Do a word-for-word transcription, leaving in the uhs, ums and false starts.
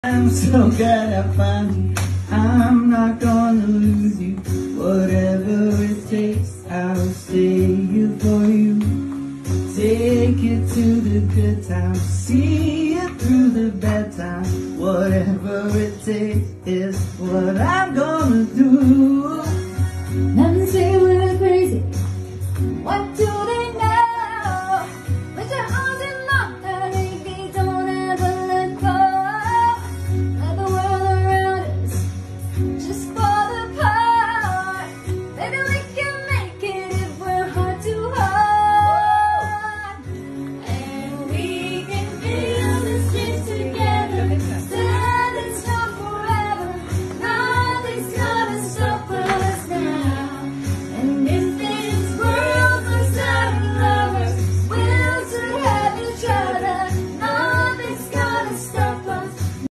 I'm so glad I found you. I'm not gonna lose you. Whatever it takes, I'll stay here for you. Take you to the good times, see you through the bad times. Whatever it takes is what I'm gonna do. Nothing say we're crazy. What do